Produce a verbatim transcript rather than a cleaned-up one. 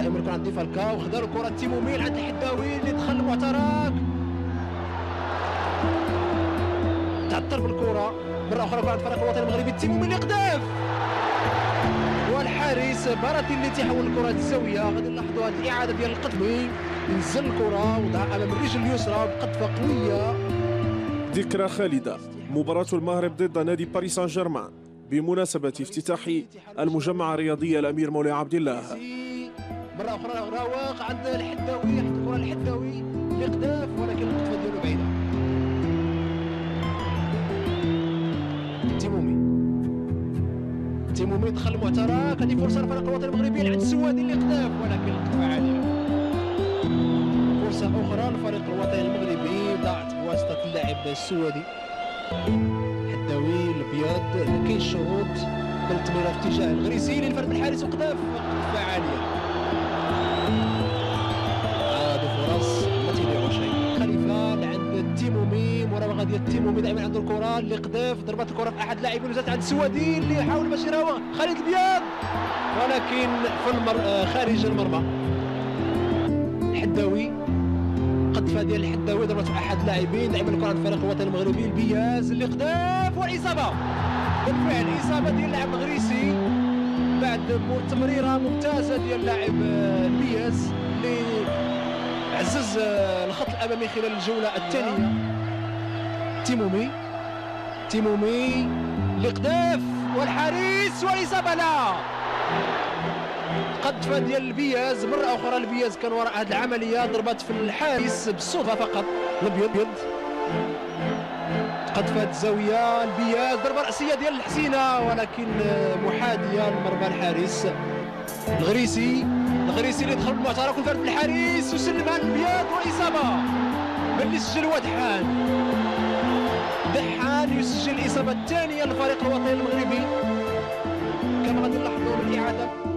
دائما يكون عند فالكاو، خدا الكره تيمومي عند الحداوي اللي دخل المعترك، تعثر بالكره مره اخرى عند الفريق الوطني المغربي. تيمومي اللي قداف، والحارس باراتي اللي تيحول الكره للزاويه. غادي نلاحظوا هذه الاعاده ديال القدمي، نزل الكره وضعها امام الرجل اليسرى بقدفه قويه. ذكرى خالده، مباراة المغرب ضد نادي باريس سان جيرمان بمناسبة افتتاح المجمع الرياضي الأمير مولاي عبد الله. مرة أخرى راوغ عند الحداوي، عند الكرة الحداوي اللي قداف ولكن القدفة ديالو بعيدة. تيمومي تيمومي دخل المعترك، هذه فرصة للفريق الوطني المغربي عند السوادي اللي قداف ولكن القدفة عالية. فرصة أخرى للفريق الوطني المغربي ضاعت بواسطة اللاعب السوادي. الحداوي الابيض كاين شروط بالتمريره في اتجاه الغريسي للفرد بالحارس وقداف قدفه عاليه. هذه فرص ما تيضيعوا شيء. خليفه لعند التيمومي، مراوغه ديال التيمومي دائما عنده الكره اللي قداف، ضربات الكره في احد اللاعبين وجات عند السوادي اللي حاول باش يراوغ خالد البياض ولكن في المر... خارج المرمى. الحداوي قدفه ديال الحداوي ضربت في احد اللاعبين، دائما الكره عند الفريق الوطني المغربي. البياز اللي قداف والاصابه، بالفعل اصابه ديال اللاعب الغريسي بعد تمريره ممتازه ديال اللاعب البياز اللي عزز الخط الامامي خلال الجوله الثانيه. تيمومي تيمومي اللي قداف والحارس والاصابه لا، قدفه ديال البياز مره اخرى. البياز كان وراء هذه العمليه، ضربات في الحارس بالصدفه فقط. الابيض قدفه الزاويه، البياز ضربه راسيه ديال الحسينه ولكن محاذيه لمرمى الحارس. الغريسي الغريسي اللي دخل بالمعترك وفرد بالحارس وسلمها للبياض والاصابه من اللي سجل هو دحان. دحان يسجل الاصابه الثانيه للفريق الوطني المغربي كما غادي نلاحظوا بالاعاده.